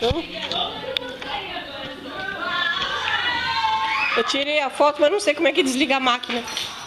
Eu tirei a foto, mas não sei como é que desliga a máquina.